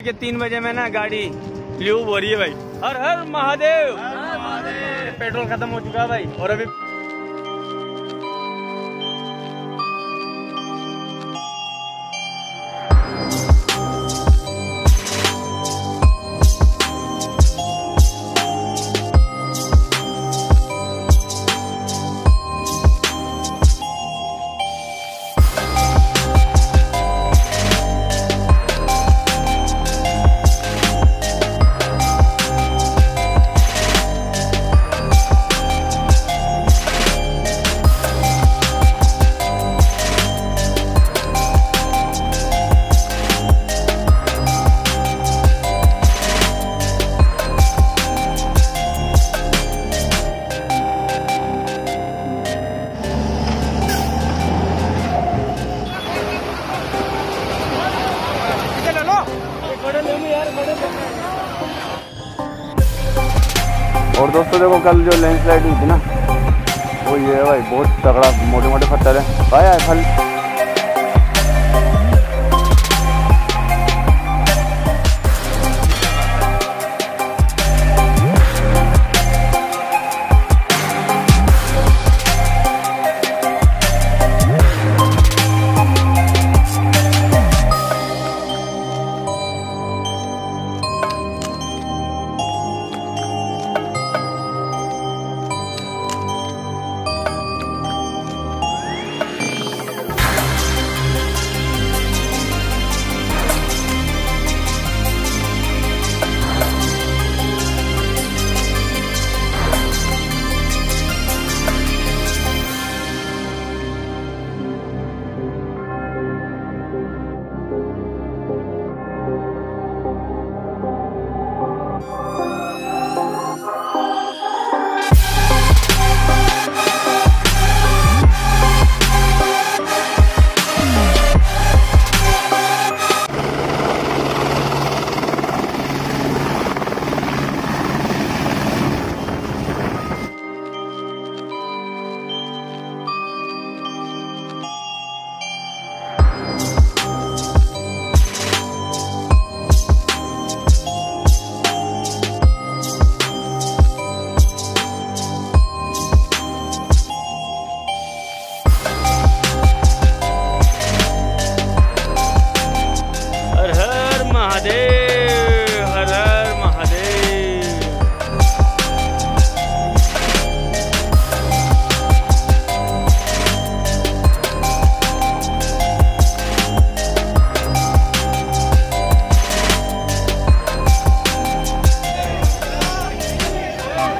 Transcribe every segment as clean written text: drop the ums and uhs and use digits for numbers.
के 3 बजे में ना गाड़ी ल्यूब हो रही है भाई। हर हर महादेव। पेट्रोल खत्म हो चुका है भाई और अभी और दोस्तों देखो कल जो लैंडस्लाइड हुई थी ना वो ये है भाई, बहुत तगड़ा मोटे मोटे पत्थर है भाई। फल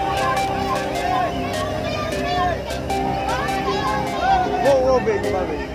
वो बेच